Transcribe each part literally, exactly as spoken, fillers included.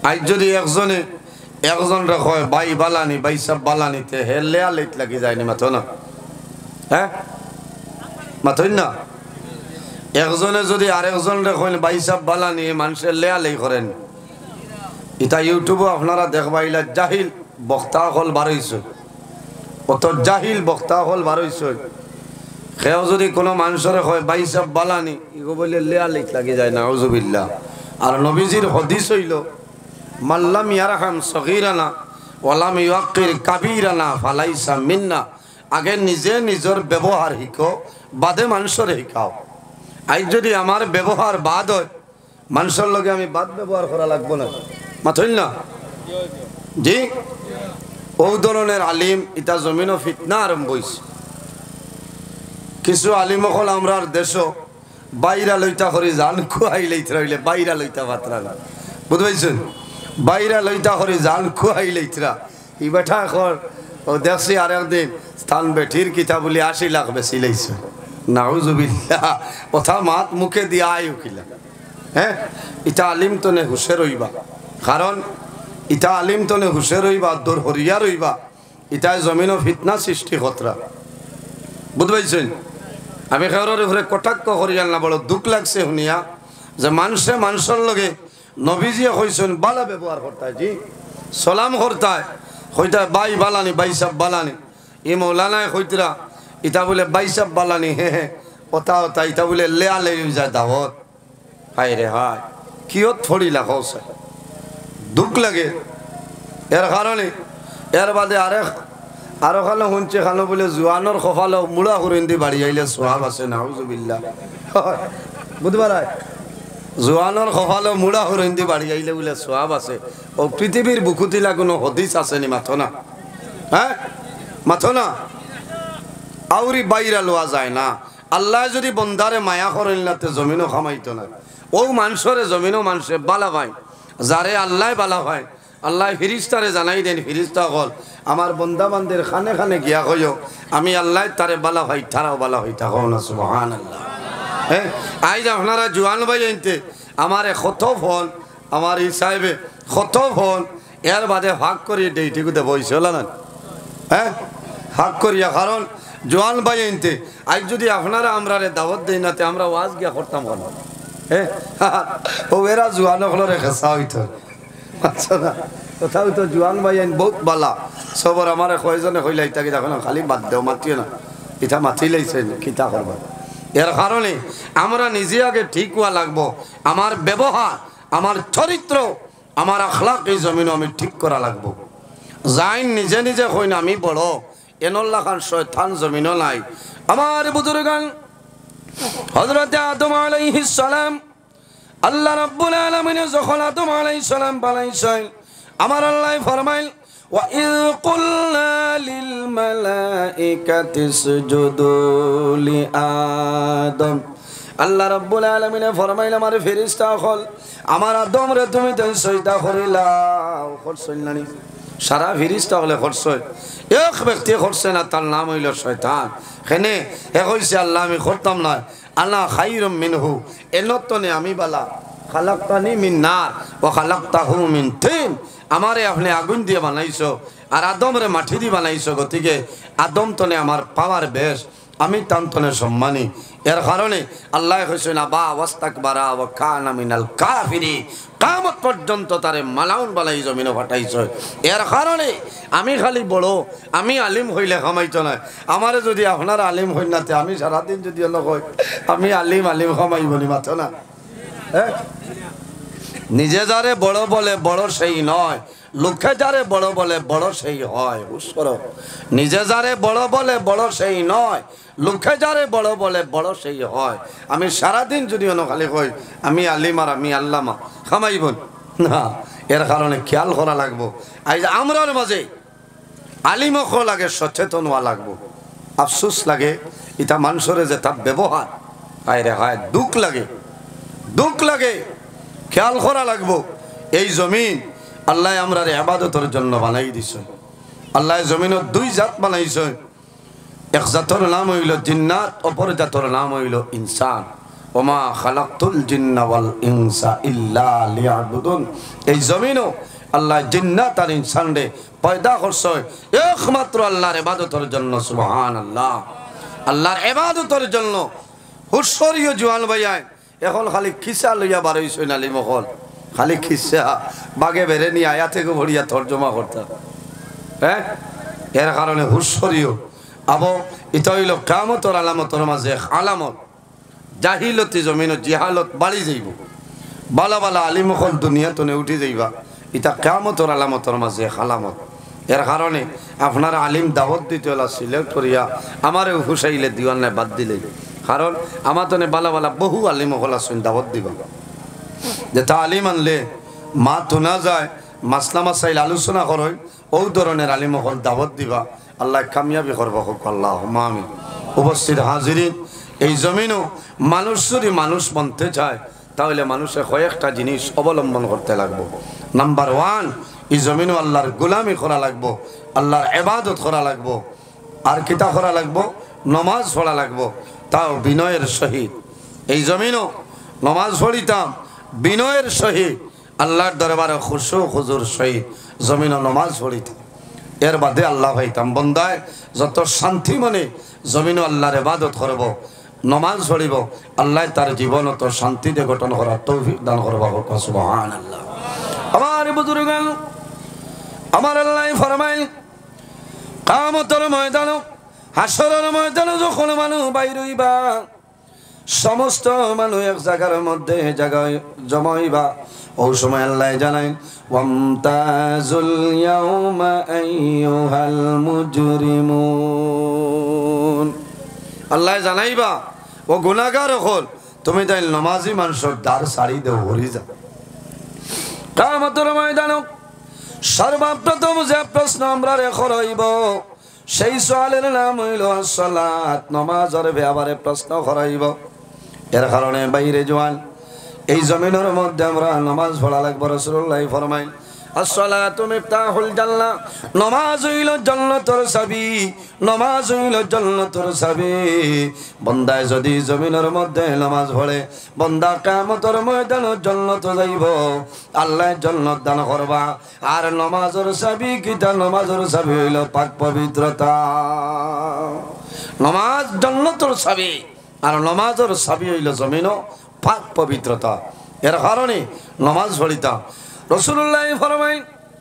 আজ যদি একজনে একজন কয় বাই বালানি বাই সব বালানিতে হে লেয়া লেট লাগি যায়নি মাথো না হ্যাঁ মাথই না একজনে যদি আরেকজন কইন বাই সব বালানি মানুষের লেয়া লেই করেন এটা ইউটিউবে আপনারা দেখবাইলা জাহিল বক্তা হল বারইছে অত জাহিল বক্তা হল বারইছে কেউ যদি কোনো মানুষের হয় বাই সব বালানি ইগো বলে লেয়া লেট লাগি যায় না আউযুবিল্লাহ আর নবীজির হাদিস হইল মাল্লাম ইয়ারহাম সগীরানা ওয়ালাম ইউকির কাবীরানা ফালাইসা মিন্না আগে নিজে নিজের ব্যবহার শিখো বাদে মানুষের শিখাও আজ যদি আমার ব্যবহার বাদ হয় মানুষের লগে আমি বাদ ব্যবহার করা লাগবো না মাথইল না জি ও ধরনের আলিম এটা জমিন ফিতনা আরম্ভ হয়েছে কিছু আলিম হল আমরার দেশ বাইরা লইতা করে জান খুয়াই লইতে রইলে বাইরা লইতা পাত্রা না বুঝতে পারছেন বাইরা লইতা করে জান খুয়াই লইতরা ই বেঠা এখন ও দেখছি আর একদিন স্থান বেঠির কিতা বলি আশি লাখ বেশি লইছে নাউজুবিল্লাহ কথা মাত মুখে দিয়া আয় উকিলা হ্যাঁ ইটা আলিম তো নে হুশে রইবা কারণ ইটা আলিম তো নে হুশে রইবা দূর হরিয়া রইবা ইটায় জমিন ফিতনা সৃষ্টি খতরা বুঝতে পারছেন আমি খেয়ারের উপরে কটাক্ষ করিয়াল না বড় দুঃখ লাগছে শুনিয়া যে মানুষে মানুষের লগে নবীজিয়ে কইছেন বালা ব্যবহার করতায় জি সালাম করতায় কইতায় বাই বালানি বাই সাব বালানি ই মৌলানায় কইতরা ইটা বলে বাই সাব বালানি হে হে ওতা ওতা ইটা বলে লেয়া লে যায় দাওয়াত হায় রে হায় কিয়ত থড়ি লাখছে দুঃখ লাগে এর কারণে এর বাদে আরেক আরো খালো শুনছে খালো বলে জোয়ানোর কপালো মুড়া হুরিন্দি বাড়ি আইলে সোহাব আছে নাউজুবিল্লাহ বুধবার জোয়ানোর কপালো মুড়া হুরিন্দি বাড়ি আইলে বলে সোহাব আছে ও পৃথিবীর বুকুতিলা কোনো হদিস আসেনি মাথো না হ্যাঁ মাথো না আউরি বাইরা লোয়া যায় না আল্লাহ যদি বন্দারে মায়া করেন না তে জমিনও খামাইতো না ও মানুষরে জমিনও মানুষে বালা ভাই যারে আল্লাহ বালা ভাই আল্লাহ ফিরিস্তারে জানাই দেন ফিরিস্তা হল আমার বন্দা বান্দের খানে খানে গিয়া কইও আমি আল্লাহ তারে বালা ভাই তারাও বালা হই থাকো না সুবহানাল্লাহ হ্যাঁ আইজ আপনারা জোয়ান ভাই আনতে আমার কত ফোন আমার ই সাহেবে কত ফোন এর বাদে ভাগ করিয়ে ডেইটিগুতে বইছিল না হ্যাঁ ভাগ করিয়া কারণ জোয়ান ভাই আনতে আজ যদি আপনারা আমরা দাওয়াত দেই নাতে আমরা ওয়াজ গিয়া করতাম কেন হ্যাঁ ও এরা জোয়ান হলরে খেসা হইতো আচ্ছা না কোথাও তো জোয়ান ভাই আইন বহুত বালা সবর আমার কয়জনে কইলা ইতাকে দেখো না খালি বাদ দেও মাতিও না ইটা মাতি লাইছে কিতা করবা এর কারণে আমরা নিজে আগে ঠিক হওয়া লাগবো আমার ব্যবহার আমার চরিত্র আমার আখলাক এই জমিন আমি ঠিক করা লাগবো যাইন নিজে নিজে কই না আমি বড় এনল্লা খান শয়তান জমিনও নাই আমার বুজুর্গান হযরত আদম আলাইহিস সালাম আল্লাহ রাব্বুল আলামিন যখন আদম আলাইহিস সালাম বানাইছেন আমার আল্লাহ ফরমাইল ওয়া ইয কুলনা লিল মালাইকাতি ইসজুদু লি আদম আল্লাহ রাব্বুল আলামিন ফরমাইল আমার ফেরেশতা হল আমার আদম রে তুমি তো সিজদা করিলাও করছই না নি সারা ফেরেশতা হলে করছই এক ব্যক্তি করছে না তার নাম হইল শয়তান কেনে হে কইছে আল্লাহ আমি করতাম না আল্লাহ খাইরুম মিনহু এনতনে আমি বালা খালাকতানি মিন নার ওয়া খালাকতাহু মিন তিন আমারে আপনি আগুন দিয়ে বানাইছো আর আদম রে মাটি দিয়ে বানাইছো গতিকে আদম তনে আমার পাওয়ার বেশ আমি তান্তনে সম্মানী এর কারণে আল্লাহ কইছেন আবা ওয়াস্তাকবারা ওয়া কানা মিনাল কাফিরিন কিয়ামত পর্যন্ত তারে মালাউন বালাই জমিনে ফাটাইছো এর কারণে আমি খালি বড় আমি আলিম হইলে খামাইতো না আমারে যদি আপনারা আলিম হই নাতে আমি সারা দিন যদি অন্য কই আমি আলিম আলিম খামাই বলি মাথো না হ্যাঁ নিজে যারে বড় বলে বড় সেই নয় লোকে যারে বড় বলে বড় সেই হয় বুঝছো নিজে যারে বড় বলে বড় সেই নয় লোকে যারে বড় বলে বড় সেই হয় আমি সারা দিন যদি অন্য খালি কই আমি আলিম আর আমি আল্লামা খামাইব না এর কারণে খেয়াল করা লাগবো আজ আমরার মাঝে আলিমক লাগে সচেতন হওয়া লাগবো আফসোস লাগে এটা মানুষের যে তার ব্যবহার হায় রে হায় দুঃখ লাগে দুঃখ লাগে খেয়াল করা লাগবো এই জমিন আল্লাহ আমরা ইবাদতের জন্য বানাই দিছে আল্লাহ জমিনের দুই জাত বানাইছে এক জাতের নাম হইল জিন্নাত অপর জাতের নাম হইল ইনসান ওমা খালাকতুল জিন্না ওয়াল ইনসা ইল্লা লিয়াবুদুন। এই জমিনও আল্লাহ জিন্নাত আর ইনসানরে পয়দা করছে একমাত্র আল্লাহর ইবাদতের জন্য। সুবহানাল্লাহ, আল্লাহর ইবাদতের জন্য। হুশরিয় জওয়ান ভাইয়াই এখন খালি খিসা লইয়া বারইছ নালি মহল, খালি খিসা বাগে বেরে নি আয়া থেকে ভরিয়া তর্জমা করতে। হ্যাঁ, এর কারণে হুশরিয় আবো এটা হইল কিয়ামতের আলামতের মাঝে আলামত। জাহিলতি জমিন জিহালত বাড়ি যাইব, বালা বালা আলিম হল দুনিয়া তনে উঠি যাইবা, এটা কিয়ামতের আলামতের মাঝে আলামত। এর কারণে আপনারা আলিম দাওয়াত দিতে হলা সিলেক্ট করিয়া আমারে হুসাইলে দিওয়ান নাই বাদ দিলে, কারণ আমার তনে বালা বালা বহু আলিম হল আসুন দাওয়াত দিবা। যেটা আলিম আনলে মা তোনা যায়, মাসলা মাসাইল আলোচনা করই, ও ধরনের আলিম হল দাওয়াত দিবা। আল্লাহ কামিয়াবি করবা হোক, আল্লাহ আমিন। উপস্থিত হাজিরিন, এই জমিনও মানুষ যদি মানুষ বনতে চায় তাহলে মানুষের কয়েকটা জিনিস অবলম্বন করতে লাগবো। নাম্বার ওয়ান, এই জমিনও আল্লাহর গোলামি করা লাগবো, আল্লাহর ইবাদত করা লাগবো। আর কিতা করা লাগবো? নমাজ পড়া লাগবো, তাও বিনয়ের সহিত। এই জমিনও নমাজ পড়িতাম বিনয়ের সহিত, আল্লাহর দরবারে খুশু খুজুর সহিত জমিনও নমাজ পড়িতাম। এর বাদে আল্লাহ ভাইতাম বন্দায় যত শান্তি মনে জমিনও আল্লাহর ইবাদত করব, নমাজ পড়িব, আল্লাহ তার জীবন অত শান্তিতে গঠন করার তৌফিক দান করবা হোক। সুবহানাল্লাহ। আমার বুজুর্গান, আমার আল্লাহ ফরমাইল কিয়ামতের ময়দান, হাসরের ময়দানে যখন মানুষ বাইর হইবা, সমস্ত মানুষ এক জায়গার মধ্যে জায়গায় জমা হইবা, ওই সময় আল্লাহ জানাই ওয়ামতাজুল ইয়াউমা আইয়ুহাল মুজরিমুন। আল্লাহ জানাইবা ও গুনাহগার হল, তুমি তাই নামাজি মানুষের দ্বার সারি দেও হরি যা। কিয়ামতের ময়দানে সর্বপ্রথম যে প্রশ্ন আমরা রেখে রইব সেই সোয়ালের নাম হইল সালাত, নামাজের ব্যাপারে প্রশ্ন করাইব। এর কারণে বাইরে জওয়ান এই জমিনের মধ্যে আমরা নামাজ পড়া লাগবে। রাসূলুল্লাহ ফরমাইল আসসালাতু মিফতাহুল জান্নাহ, নামাজ হইল জান্নাতের চাবি, নামাজ হইল জান্নাতের চাবি। বান্দায় যদি জমিনের মধ্যে নামাজ পড়ে, বান্দা কিয়ামতের ময়দানে জান্নাতে যাইব, আল্লাহ জান্নাত দান করবা। আর নামাজের চাবি কিটা? নামাজের চাবি হইল পাক পবিত্রতা। নামাজ জান্নাতের চাবি, আর নামাজের চাবি হইল জমিনও পাক পবিত্রতা। এর কারণে নামাজ পড়িতাম। রাসূলুল্লাহ ফরমাইল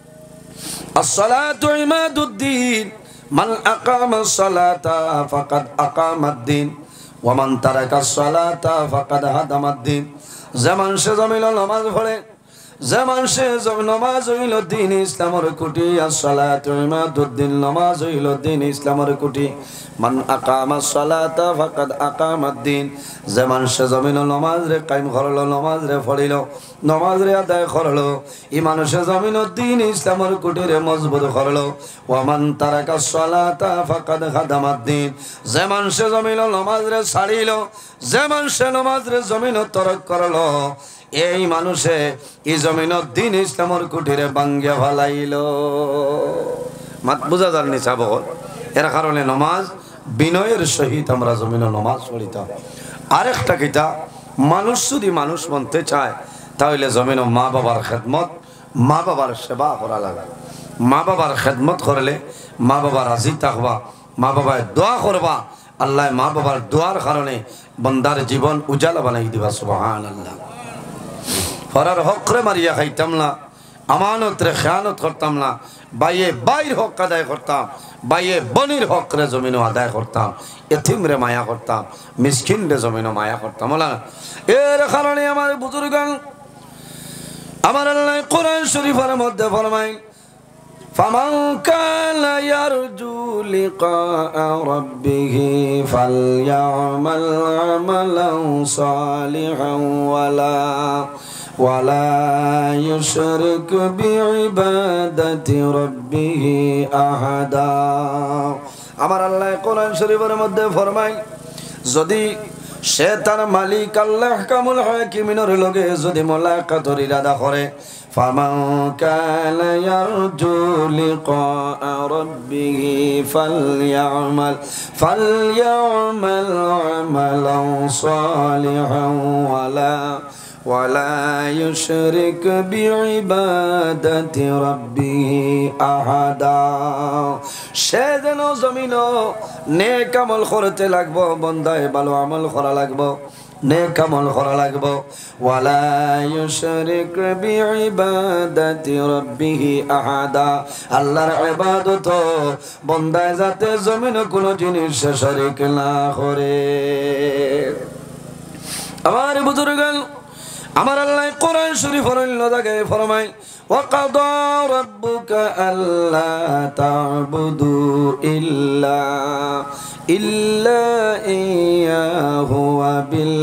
আসসালাতু ইমাদুদ্দিন, মান আকামাস সালাতা ফাকাদ আকামাদ্দিন ওয়া মান তারাকাস সালাতা ফাকাদ হাদামাদ্দিন। যে মানুষে জমিন নামাজ পড়ে, যে মানুষে নামাজ হইল দ্বীন ইসলামের খুঁটি। আসসালাতু ইমাদুদ্দিন, নামাজ হইল দ্বীন ইসলামের খুঁটি। মান আকামাস সালাতা ফাকাদ আকামাদ্দিন, যে মানুষে জমিন নামাজ রে কায়েম করলো, নামাজ রে পড়িল, নামাজ রে আদায় করলো, এই মানুষে জমিন দ্বীন ইসলামের খুঁটি রে মজবুত করলো। ওয়া মান তারাকাস সালাতা ফাকাদ হাদামাদ্দিন, যে মানুষে জমিন নামাজ রে ছাড়িল, যে মানুষে নামাজ রে জমিন তরক করলো, এই মানুষে এই জমিনত দ্বীন ইসলামের কুটিরে ভাঙ্গিয়া ফেলাইল। মাত বুঝা যার নিচা বহল। এর কারণে নমাজ বিনয়ের সহিত আমরা জমিনে নমাজ পড়িতাম। আরেকটা কিতা, মানুষ যদি মানুষ বনতে চায় তাহলে জমিনে মা বাবার খেদমত, মা বাবার সেবা করা লাগে। মা বাবার খেদমত করলে মা বাবা রাজি থাকবা, মা বাবায় দোয়া করবা, আল্লাহ মা বাবার দোয়ার কারণে বন্দার জীবন উজালা বানাই দিবা। সুবহানাল্লাহ। ফরার হকরে মারিয়া খাইতাম না, আমানত রে খেয়ানত করতাম না, বাইয়ে বাইর হক আদায় করতাম, বাইয়ে বনির হক রে জমিনও আদায় করতাম, এতিম রে মায়া করতাম, মিসকিন রে জমিনও মায়া করতাম। এর কারণে আমার বুজুর্গান, আমার আল্লাহ কোরআন শরীফের মধ্যে ফরমাই ফামান কানা ইয়ারজু লিকা রাব্বিহি ফালইয়ামাল আমালান সালিহান ওয়ালা ওয়ালা ইউশরিক বিইবাদাতি রাব্বিহি আহাদা। আমার আল্লাহ কোরআন শরীফের মধ্যে ফরমাই যদি সে তার মালিক আল্লাহ কামুল হাকিমিনের লগে যদি মোলাকাতের ইরাদা করে ফামান কানা ইয়ারজু লিকা রাব্বিহি ফালইয়ামাল ফালইয়ামাল আমালান সালিহান ওয়ালা ওয়ালা ইউশরিক বিইবাদাতি রাব্বিহি আহাদা। সে যেন জমিন নেক আমল করতে লাগবো, বন্দায় ভালো আমল করা লাগবো, নেক আমল করা লাগবো। ওয়ালা ইউশরিক বিইবাদাতি রাব্বিহি আহাদা, আল্লাহর ইবাদত বন্দায় যাতে জমিন কোনো জিনিস শরীক না করে। আমার বুজুর্গান, আমার আল্লাহ কোরআন শরীফের অন্য জায়গায় ফরমায় ওয়াকাদা রাব্বুকা আল্লা তা'বুদু ইল্লা ইল্লা ইয়াহু ওয়া বিল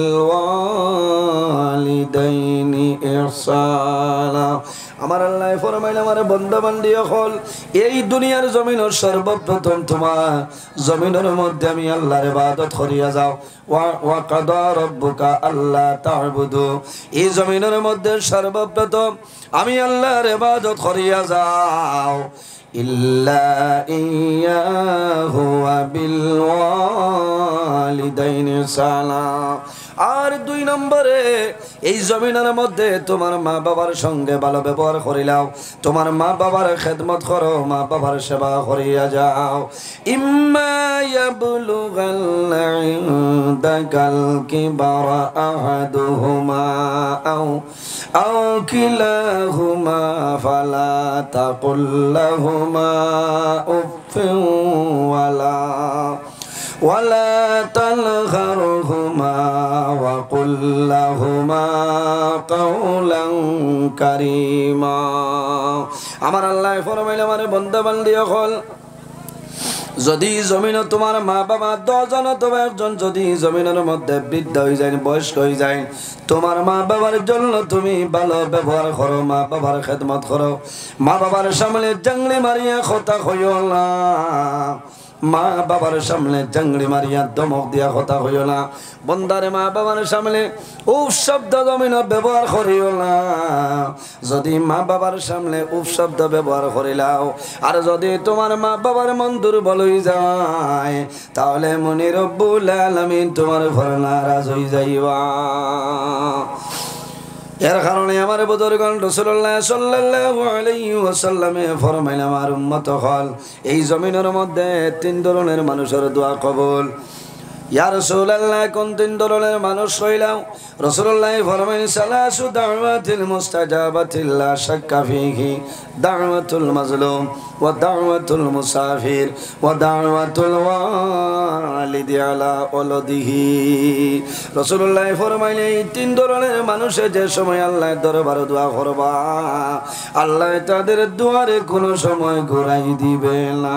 ওয়ালিদাইনি ইহসানা। আমার আল্লাহ ফরমাইল আমার বান্দা বান্দি হল এই দুনিয়ার জমিনের সর্বপ্রথম তোমার জমিনের মধ্যে আমি আল্লাহর ইবাদত করিয়া যাও। ওয়া কাদা রাব্বুকা আল্লা তা'বুদু, এই জমিনের মধ্যে সর্বপ্রথম আমি আল্লাহর ইবাদত করিয়া যাও ইল্লা ইয়াহু ওয়া বিল ওয়ালিদাইনি ইহসানা। আর দুই নম্বরে এই জমিনের মধ্যে তোমার মা বাবার সঙ্গে ভালো ব্যবহার করিলাও, তোমার মা বাবার খেদমত করো, মা বাবার সেবা করিয়া যাও। ইম্মা ইয়াবলুগান্না ইনদাকাল কিবারা আহাদুহুমা আও আও কিলাহুমা ফালা তাকুল লাহুমা উফফিন ওয়ালা ولا تنهرهما وقل لهما قولا كريما। আমার আল্লাহ ফরমাইল আমার বান্দা বান্দি হল যদি জমিন তোমার মা বাবা দশজন অথবা একজন যদি জমিনের মধ্যে বৃদ্ধ হয়ে যায়, বয়স্ক হয়ে যায়, তোমার মা বাবার জন্য তুমি ভালো ব্যবহার করো, মা বাবার খেদমত করো। মা বাবার সামনে জাংলি মারিয়া কথা হইও না, মা বাবার সামনে জাংড়ি মারিয়া দমক দিয়া কথা হইও না। বন্দারে মা বাবার সামনে উফ শব্দ জমিন ব্যবহার করিও না। যদি মা বাবার সামনে উফ শব্দ ব্যবহার করিলাও আর যদি তোমার মা বাবার মন দুর্বল হয়ে যায় তাহলে মনি রব্বুল আলামিন তোমার উপর নারাজ হয়ে যাইবা। এর কারণে আমার বুজুর্গগণ রাসূলুল্লাহ সাল্লাল্লাহু আলাইহি ওয়াসাল্লামে ফরমাইলেন আমার উম্মত হল এই জমিনের মধ্যে তিন ধরনের মানুষের দোয়া কবুল। ইয়া রাসূলুল্লাহ কোন তিন ধরনের মানুষ হইলাম? রাসূলুল্লাহ ফরমাইলেন সালাসু দাওয়াতিল মুস্তাজাবাতিল লা শাক্কা ফীহি দাওয়াতুল মাজলুম ওয়া দাওয়াতুল মুসাফির ওয়া দাওয়াতুল ওয়ালিদি আলা ওয়ালাদিহি। রাসূলুল্লাহ ফরমাইলেন এই তিন ধরনের মানুষে যে সময় আল্লাহর দরবারে দোয়া করবা আল্লাহ তাদের দুয়ারে কোনো সময় ঘুরাই দিবে না।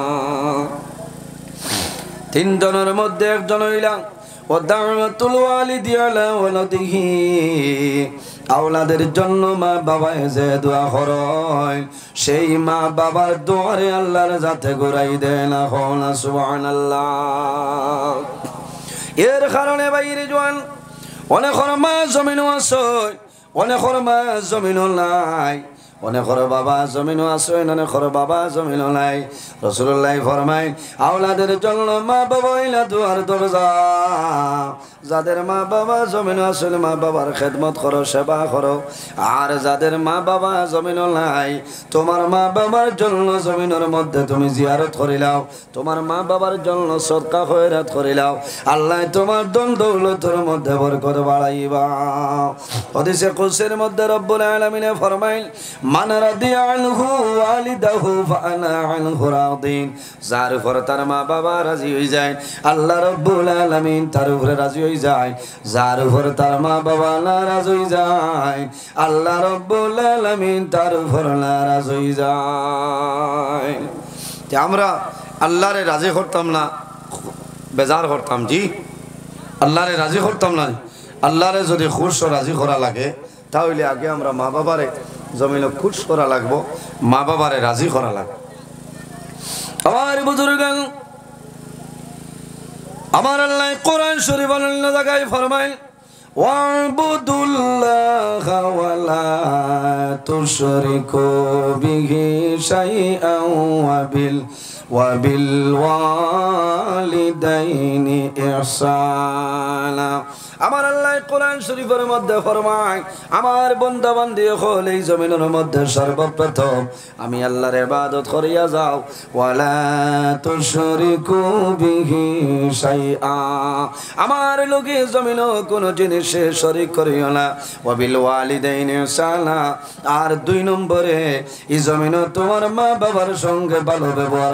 তিন জনের মধ্যে একজন হইলাম ও দাওয়াতুল ওয়ালিদি আলা ওয়ালাদিহি, আওলাদের জন্য মা বাবা যে দোয়া করে সেই মা বাবার দুয়ারে আল্লাহর যাতে ঘুরাই দেয় না। হন সুবহানাল্লাহ। এর কারণে বাইরে জোয়ান অনেকের মা জমিনও আছে, অনেকের মা জমিনও নাই, অনেকের বাবা জমিনও আছে, অনেকের বাবা জমিনও নাই। রাসূলুল্লাহ ফরমায় আওলাদের জন্য মা বাবা হইলা দুয়ার দরজা। যাদের মা বাবা জমিন আসলে মা বাবার খেদমত করো, সেবা করো। আর যাদের মা বাবা জমিন নাই তোমার মা বাবার জন্য জমিনের মধ্যে তুমি জিয়ারত করিলাও, তোমার মা বাবার জন্য সদকা খয়রাত করিলাও, আল্লাহ তোমার ধন দৌলতের মধ্যে বরকত বাড়াইবা। হাদিসে কুদসির মধ্যে রব্বুল আলামিন ফরমাইল মান রাদিয়া আনহু ওয়ালিদাহু ফাআনা আনহু রাদিন। যার উপর তার মা বাবা রাজি হয়ে যায় আল্লাহ রব্বুল আলামিন তার উপরে রাজি হয়ে যায়। যার উপর তার মা বাবা নারাজ হয়ে যায় আল্লাহ রব্বুল আলামিন তার উপর নারাজ হয়ে যায়। আমরা আল্লাহরে রাজি করতাম না, বেজার করতাম। জি, আল্লাহরে রাজি করতাম না। আল্লাহরে যদি খুশ ও রাজি করা লাগে তাহলে আগে আমরা মা বাবারে জমিনে খুশ করা লাগবো, মা বাবারে রাজি করা লাগবে। আমার বুজুর্গান আমার আল্লাহ কোরআন শরীফ অন্য জায়গায় ফরমায় ওয়াবুদুল্লাহা ওয়ালা তুশরিকু বিহি শাইআন ওয়া বিল ওয়া বিল ওয়ালিদাইনি ইহসানা। আমার আল্লাহ কোরআন শরীফের মধ্যে ফরমায় আমার বান্দা বান্দি হল এই জমিনের মধ্যে সর্বপ্রথম আমি আল্লাহর ইবাদত করিয়া যাও ওয়ালা তুশরিকু বিহি শাইআ আমার লগে জমিনও কোন জিনিসে শরীক করিও না ওয়া বিল ওয়ালিদাইনি ইহসানা আর দুই নম্বরে এই জমিনও তোমার মা বাবার সঙ্গে ভালো ব্যবহার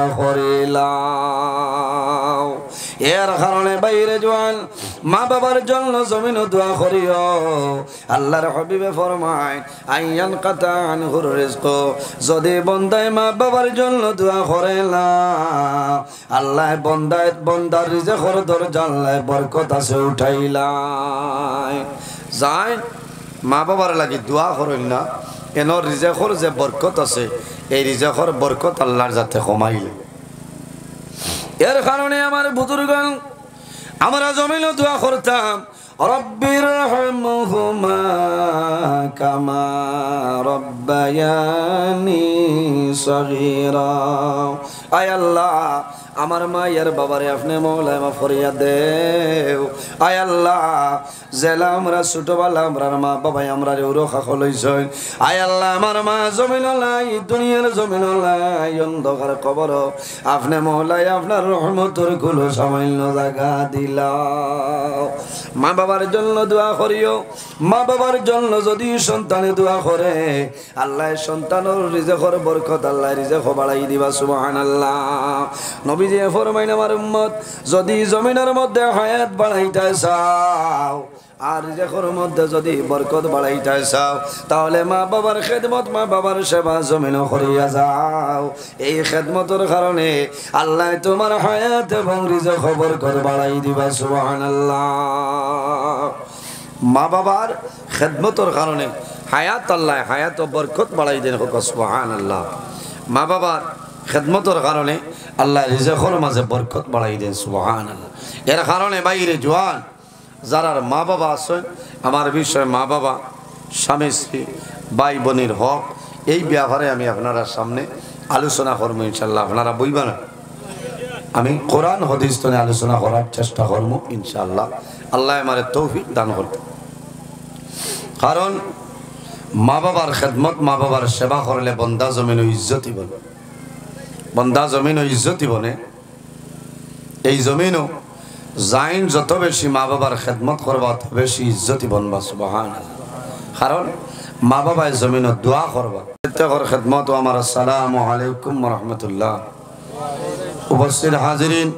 করিলাও। এর কারণে বাইরে জওয়ান মা বাবার জন্য জমিন দোয়া করিও। আল্লাহর হাবিবে ফরমায় আইয়ান কাতা আনহুর রিজক যদি বন্দায় মা বাবার জন্য দোয়া করে না আল্লাহ বন্দায় বন্দার রিজকের দরজা আল্লাহ বরকত আছে উঠাইলাই যায়। মা বাবার লাগি দোয়া করেন না এন রিজকের যে বরকত আছে এই রিজকের বরকত আল্লাহর যাতে কমাইলে। এর কারণে আমার বুজুর্গগণ আমরা জমিনে দোয়া করতাম রব্বির রহমহুমা কামা রব্বায়ানি সগীরা। আয় আল্লাহ আমার মায়ের বাবারে আপনি মওলায় মাফ করিয়া দেও। আয় আল্লাহ জেলা আমরা ছোটবেলা আমরা মা বাবাই আমরা রক্ষা লইছেন। আয় আল্লাহ আমার মা জমিন লাই দুনিয়ার জমিন লাই অন্ধকার কবর আপনি মওলায় আপনার রহমতের গুলো সামান্য জায়গা দিলাও। মা বাবার জন্য দোয়া করিও। মা বাবার জন্য যদি সন্তানে দোয়া করে আল্লাহ সন্তানের রিজকের বরকত আল্লাহ রিজক বাড়াই দিবা সুবহানাল্লাহ। নবীজি ফরমাইন আমার উম্মত যদি জমিনের মধ্যে হায়াত বাড়াইতে চাও আর রিজকের মধ্যে যদি বরকত বাড়াইতে চাও তাহলে মা বাবার খেদমত মা বাবার সেবা জমিন করিয়া যাও। এই খেদমতের কারণে আল্লাহ তোমার হায়াত এবং রিজক বরকত বাড়াই দিবা সুবহানাল্লাহ। মা বাবার খেদমতের কারণে হায়াত আল্লাহ হায়াত ও বরকত বাড়াই দেন হোক সুবহানাল্লাহ। মা বাবার খেদমতের কারণে আল্লাহ রিজকের মাঝে বরকত বাড়াই দেন সুবহানাল্লাহ। এর কারণে বাইরে জওয়ান যারার মা বাবা আছেন আমার বিষয় মা বাবা স্বামী স্ত্রী ভাই বোনের হক এই ব্যাপারে আমি আপনারা সামনে আলোচনা করবো ইনশাল্লাহ। আপনারা বইবা না আমি কোরআন হাদিস নিয়ে আলোচনা করার চেষ্টা করবো ইনশাআল্লাহ। আল্লাহ আমার তৌফিক দান করবে। কারণ মা বাবার খেদমত মা বাবার সেবা করলে বন্দা জমিন ইজ্জতি বনে বন্দা জমিন ইজ্জতি বনে। এই জমিনও জাইন যত বেশি মা বাবার খেদমত করবা তত বেশি ইজ্জতি বনবা সুবহানাল্লাহ। কারণ মা বাবায় জমিনও দোয়া করবা খেদমত। আমার আসসালামু আলাইকুম ওয়া রাহমাতুল্লাহ। উপস্থিত হাজিরিন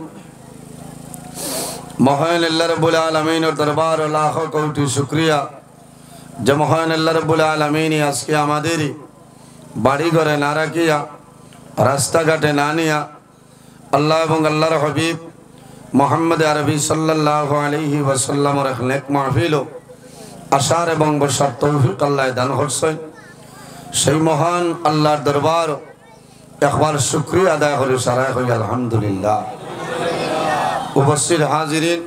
মহান আল্লাহ রাব্বুল আলামিনের দরবার লাখো কোটি শুকরিয়া যে মহান আল্লাহ রাব্বুল আলামিন আজকে আমাদের বাড়ি ঘরে না রাখিয়া রাস্তাঘাটে না নিয়া আল্লাহ এবং আল্লাহর হাবিব মুহাম্মদ আরবি সাল্লাল্লাহু আলাইহি ওয়াসাল্লামের এক নেক মাহফিল আশার এবং বসার তৌফিক আল্লাহ দান করছেন। সেই মহান আল্লাহর দরবার একবার শুকরিয়া আদায় করে সারাই হই আলহামদুলিল্লাহ। উপস্থিত হাজিরিন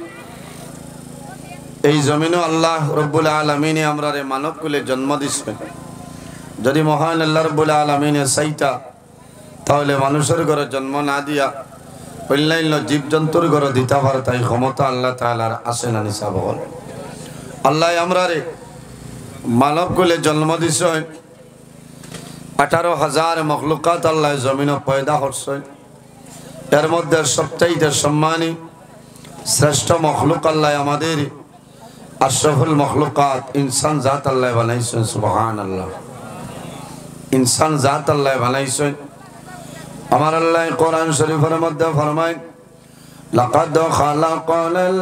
এই জমিনও আল্লাহ রব্বুল আলামিন আমরা রে মানব কুলে জন্ম দিচ্ছেন। যদি মহান আল্লাহ রব্বুল আলামিনে চাইতা তাহলে মানুষের ঘরে জন্ম না দিয়া অন্যান্য জীবজন্তুর ঘরে দিতে পারে তাই ক্ষমতা আল্লাহ তাআলার আছে না নিসা বল। আল্লাহ আমরা রে মানব কুলে জন্ম দিচ্ছেন। আঠারো হাজার মখলুকাত আল্লাহ জমিনও পয়দা করছেন। এর মধ্যে সবচাইতে সম্মানী শ্রেষ্ঠ মখলুক আল্লাহ আমাদের আশরাফুল মখলুকাত ইনসান জাত আল্লাহ বানাইছেন সুবহানাল্লাহ। ইনসান জাত আল্লাহ বানাইছেন। আমার আল্লাহ কোরআন শরীফের মধ্যে ফরমায় লাকাদ খালাকাল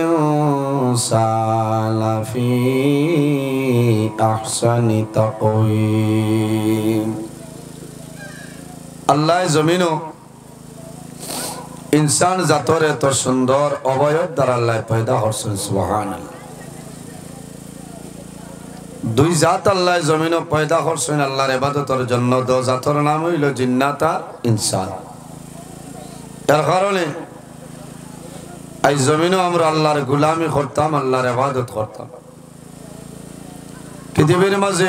ইনসানা ফি আহসানি তাকওয়িম। আল্লাহ জমিনও ইনসান জাতর এত সুন্দর অবয়ব দ্বারা আল্লাহ পয়দা করছেন সুবহানাল্লাহ। দুই জাত আল্লাহ জমিনও পয়দা করছেন আল্লাহর ইবাদতের জন্য। দো জাতর নাম হইল জিন্নাত আর ইনসান। এর কারণে এই জমিনও আমরা আল্লাহর গোলামি করতাম, আল্লাহর ইবাদত করতাম। পৃথিবীর মাঝে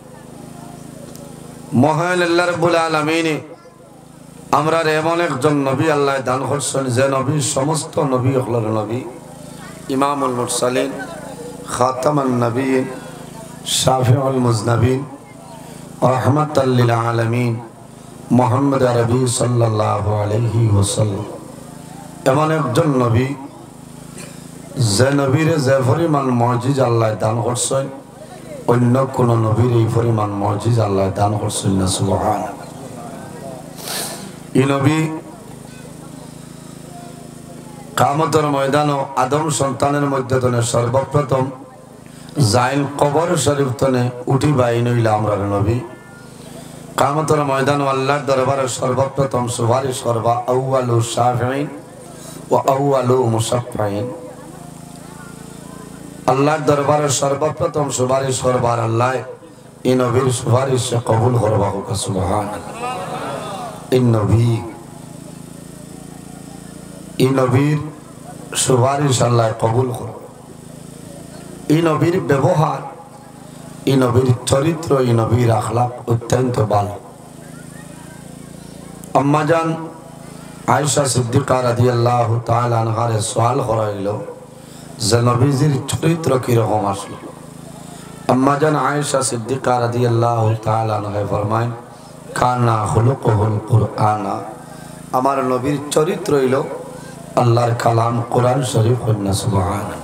মহান আল্লাহ রাব্বুল আলামিন আমরা এমন একজন নবী আল্লাহ দান করছেন, যে নবী সমস্ত নবী হলেন নবী, ইমামুল মুরসালিন, খাতামান নবীন, শাফিউল মুজনাবিন, রাহমাতাল লিল আলামিন, মুহাম্মদ আরবি সাল্লাল্লাহু আলাইহি ওয়াসাল্লাম। এমন একজন নবী যে নবীর যে পরিমাণ মুজিজা আল্লাহ দান করছেন, অন্য কোন নবীর এই পরিমাণ মুজিজা আল্লাহ দান করছেন না। সুবহানাল্লাহ। এই নবী কিয়ামতের ময়দানে আদম সন্তানের মধ্যে তনে সর্বপ্রথম যাইন কবর শরীফ তনে উঠি বাইন হইলা আমরা নবী। কিয়ামতের ময়দানে আল্লাহর দরবারে সর্বপ্রথম সুপারিশ করবা আউয়ালু শাফিঈন ওয়া আউয়ালু মুশাফফিঈন। আল্লাহর দরবারে সর্বপ্রথম সুপারিশ করবার আল্লাহ এই নবীর সুপারিশ কবুল করবা। সুবহানাল্লাহ। এই নবী এই নবীর সুপারিশ আল্লাহ কবুল করবে। এই নবীর ব্যবহার, এই নবীর চরিত্র, এই নবীর আখলাক অত্যন্ত ভালো। আম্মাজান আয়েশা সিদ্দিকা রাদিয়াল্লাহু তাআলা আনহার সওয়াল করা হইল যে নবীজির চরিত্র কিরকম আসলো। আম্মাজান আয়েশা সিদ্দিকা রাদিয়াল্লাহু তাআলা আনহা ফরমায়, কানা খুলুকুহুল কুরআনা, আমার নবীর চরিত্র হইল আল্লাহর কালাম কোরআন শরীফ। সুবহানাল্লাহ।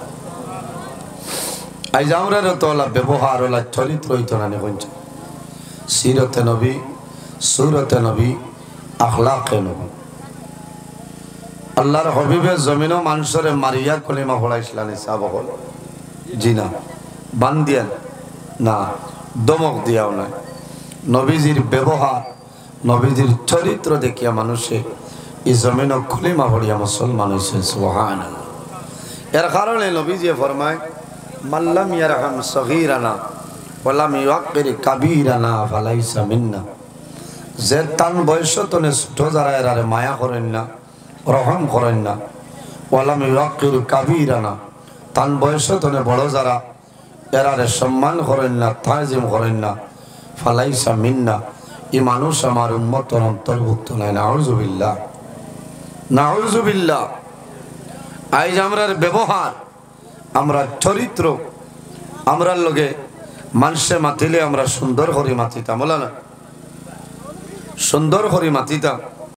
আজ আমরা তোলা ব্যবহার ওলা চরিত্র হইতো না কোনটা, সিরতে নবী, সুরতে নবী, আখলাকে নবী। আল্লাহর হবিবে জমিনও মানুষের মারিয়া কলিমা পড়াইছিলেন সাহাবাগণ। জি না, বান দিয়েন না, দমক দিয়াও নাই। নবীজির ব্যবহার, নবীজির চরিত্র দেখিয়া মানুষে এই জমিনও কলিমা পড়িয়া মুসলমান হয়েছে। সুবহানাল্লাহ। এর কারণে নবীজি ফরমায়, মাল্লাম ইয়ারহাম সগীরানা ওয়ালাম ইউক্কির কাবীরানা ফালাইসা মিন্না। যে তান বয়স তনে ছোট যারা এরারে মায়া করেন না, রহম করেন না, ওয়ালাম ইউক্কির কাবীরানা, তান বয়স তনে বড় যারা এরারে সম্মান করেন না, তাজিম করেন না, ফালাইসা মিন্না, এই মানুষ আমার উম্মতের অন্তর্ভুক্ত নয়। নাউযুবিল্লাহ, নাউযুবিল্লাহ। আজ আমরার ব্যবহার, আমরা চরিত্র, আমরার লগে মানুষে মাতিলে আমরা সুন্দর করে মাতিতাম, বলা না সুন্দর করে মাতিতাম।